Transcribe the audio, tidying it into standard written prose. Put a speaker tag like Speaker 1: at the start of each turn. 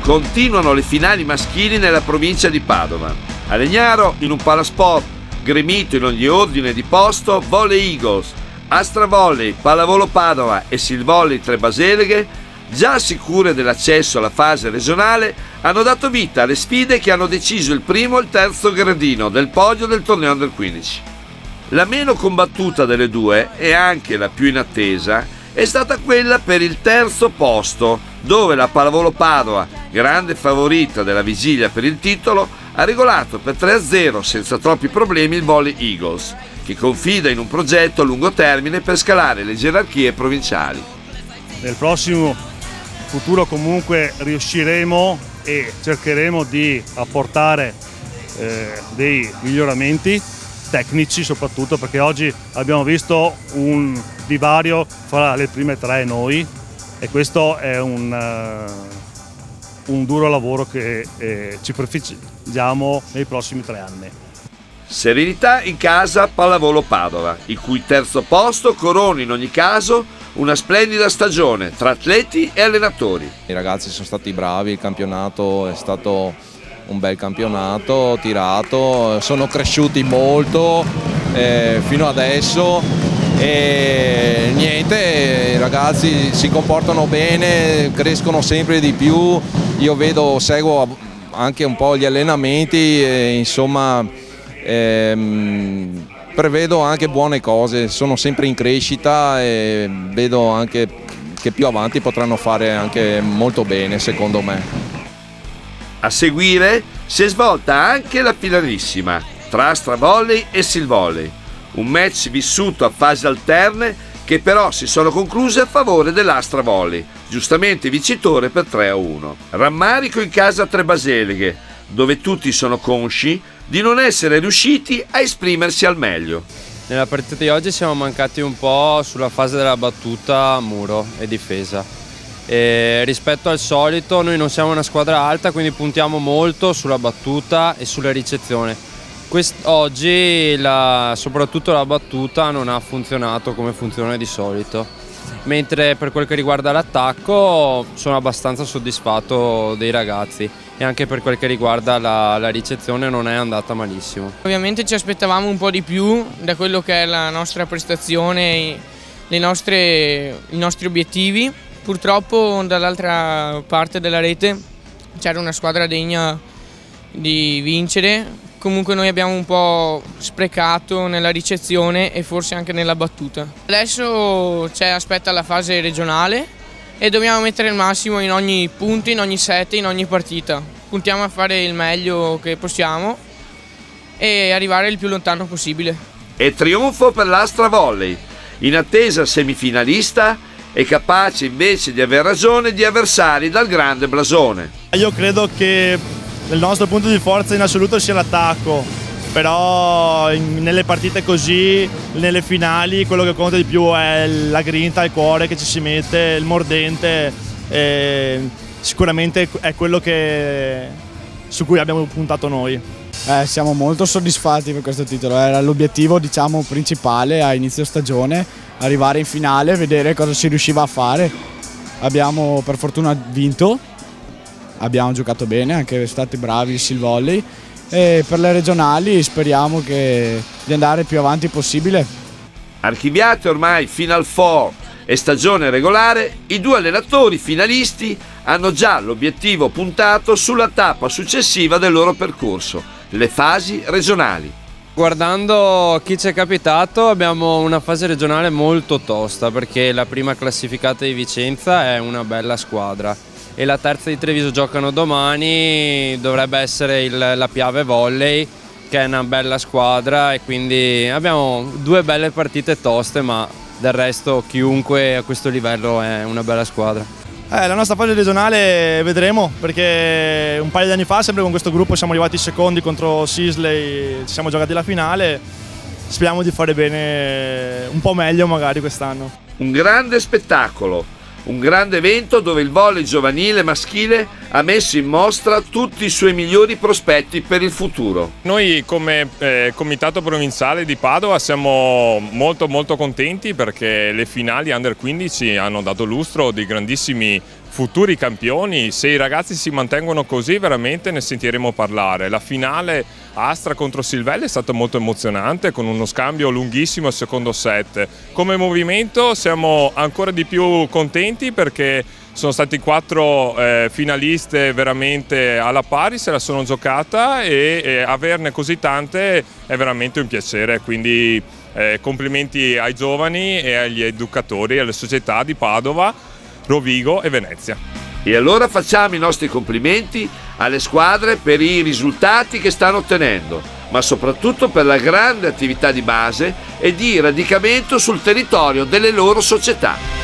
Speaker 1: Continuano le finali maschili nella provincia di Padova. A Legnaro, in un palasport gremito in ogni ordine di posto, Volley Eagles, Astra Volley, Pallavolo Padova e Silvolley Tre Baseleghe, già sicure dell'accesso alla fase regionale, hanno dato vita alle sfide che hanno deciso il primo e il terzo gradino del podio del torneo Under 15. La meno combattuta delle due, e anche la più in attesa, è stata quella per il terzo posto, dove la Pallavolo Padova, grande favorita della vigilia per il titolo, ha regolato per 3-0 senza troppi problemi il Volley Eagles, che confida in un progetto a lungo termine per scalare le gerarchie provinciali.
Speaker 2: Nel prossimo futuro comunque riusciremo e cercheremo di apportare dei miglioramenti tecnici, soprattutto perché oggi abbiamo visto un divario fra le prime tre e noi, e questo è un duro lavoro che ci prefiggiamo nei prossimi 3 anni.
Speaker 1: Serenità in casa Pallavolo Padova, il cui terzo posto corona in ogni caso una splendida stagione tra atleti e allenatori.
Speaker 3: I ragazzi sono stati bravi, il campionato è stato un bel campionato, tirato, sono cresciuti molto fino adesso e niente, i ragazzi si comportano bene, crescono sempre di più. Io seguo anche un po' gli allenamenti e insomma prevedo anche buone cose, sono sempre in crescita e vedo anche che più avanti potranno fare anche molto bene, secondo me.
Speaker 1: A seguire si è svolta anche la finalissima tra Astra Volley e Silvolley, un match vissuto a fasi alterne che però si sono concluse a favore dell'Astra Volley, giustamente vincitore per 3-1. Rammarico in casa Tre Baseleghe, dove tutti sono consci di non essere riusciti a esprimersi al meglio.
Speaker 4: Nella partita di oggi siamo mancati un po' sulla fase della battuta muro e difesa. E rispetto al solito noi non siamo una squadra alta, quindi puntiamo molto sulla battuta e sulla ricezione. Oggi soprattutto la battuta non ha funzionato come funziona di solito, mentre per quel che riguarda l'attacco sono abbastanza soddisfatto dei ragazzi, e anche per quel che riguarda la ricezione non è andata malissimo.
Speaker 5: Ovviamente ci aspettavamo un po' di più da quello che è la nostra prestazione, i nostri obiettivi. Purtroppo dall'altra parte della rete c'era una squadra degna di vincere. Comunque noi abbiamo un po' sprecato nella ricezione e forse anche nella battuta. Adesso aspetta la fase regionale e dobbiamo mettere il massimo in ogni punto, in ogni set, in ogni partita. Puntiamo a fare il meglio che possiamo e arrivare il più lontano possibile.
Speaker 1: E trionfo per l'Astra Volley, in attesa semifinalista e capace invece di aver ragione di avversari dal grande blasone.
Speaker 6: Io credo che il nostro punto di forza in assoluto sia l'attacco, però nelle partite così, nelle finali, quello che conta di più è la grinta, il cuore che ci si mette, il mordente, sicuramente è quello su cui abbiamo puntato noi.
Speaker 7: Siamo molto soddisfatti per questo titolo, era l'obiettivo, diciamo, principale a inizio stagione, arrivare in finale, vedere cosa si riusciva a fare. Abbiamo per fortuna vinto, abbiamo giocato bene, anche stati bravi il Silvolley, e per le regionali speriamo di andare più avanti possibile.
Speaker 1: Archiviate ormai Final Four e stagione regolare, i due allenatori finalisti hanno già l'obiettivo puntato sulla tappa successiva del loro percorso, le fasi regionali.
Speaker 4: Guardando chi ci è capitato, abbiamo una fase regionale molto tosta, perché la prima classificata di Vicenza è una bella squadra e la terza di Treviso giocano domani, dovrebbe essere la Piave Volley, che è una bella squadra, e quindi abbiamo due belle partite toste, ma del resto chiunque a questo livello è una bella squadra.
Speaker 6: La nostra fase regionale vedremo, perché un paio di anni fa sempre con questo gruppo siamo arrivati secondi contro Sisley, ci siamo giocati la finale, speriamo di fare bene, un po' meglio magari quest'anno.
Speaker 1: Un grande spettacolo, un grande evento dove il volley giovanile maschile ha messo in mostra tutti i suoi migliori prospetti per il futuro.
Speaker 8: Noi come Comitato Provinciale di Padova siamo molto contenti perché le finali Under 15 hanno dato lustro di grandissimi futuri campioni. Se i ragazzi si mantengono così veramente ne sentiremo parlare. La finale Astra contro Silvelli è stata molto emozionante con uno scambio lunghissimo al secondo set. Come movimento siamo ancora di più contenti perché sono stati 4 finaliste veramente alla pari, se la sono giocata e averne così tante è veramente un piacere, quindi complimenti ai giovani e agli educatori e alle società di Padova, Rovigo e Venezia.
Speaker 1: E allora facciamo i nostri complimenti alle squadre per i risultati che stanno ottenendo, ma soprattutto per la grande attività di base e di radicamento sul territorio delle loro società.